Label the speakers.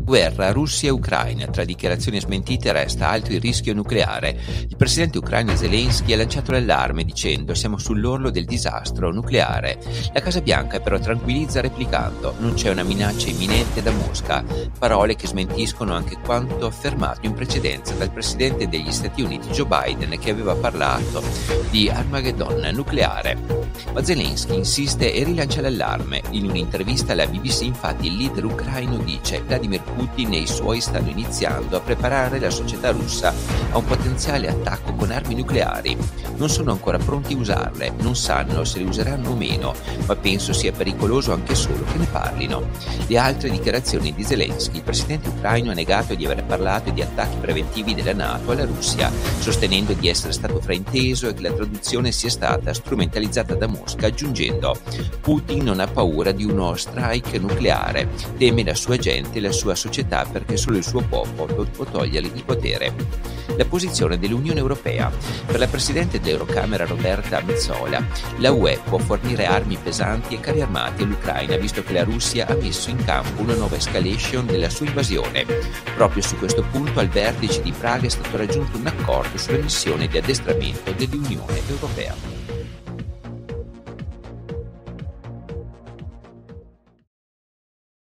Speaker 1: Guerra Russia e Ucraina, tra dichiarazioni e smentite resta alto il rischio nucleare. Il presidente ucraino Zelensky ha lanciato l'allarme dicendo siamo sull'orlo del disastro nucleare. La Casa Bianca però tranquillizza replicando non c'è una minaccia imminente da Mosca, parole che smentiscono anche quanto affermato in precedenza dal presidente degli Stati Uniti Joe Biden, che aveva parlato di Armageddon nucleare. Ma Zelensky insiste e rilancia l'allarme. In un'intervista alla BBC infatti il leader ucraino dice Vladimir Putin e i suoi stanno iniziando a preparare la società russa a un potenziale attacco con armi nucleari. Non sono ancora pronti a usarle, non sanno se le useranno o meno, ma penso sia pericoloso anche solo che ne parlino. Le altre dichiarazioni di Zelensky: il presidente ucraino ha negato di aver parlato di attacchi preventivi della NATO alla Russia, sostenendo di essere stato frainteso e che la traduzione sia stata strumentalizzata da Mosca, aggiungendo Putin non ha paura di uno strike nucleare, teme la sua gente e la sua società perché solo il suo popolo può togliergli il potere. La posizione dell'Unione Europea. Per la Presidente dell'Eurocamera Roberta Metsola, la UE può fornire armi pesanti e carri armati all'Ucraina, visto che la Russia ha messo in campo una nuova escalation della sua invasione. Proprio su questo punto al vertice di Praga è stato raggiunto un accordo sulla missione di addestramento dell'Unione Europea.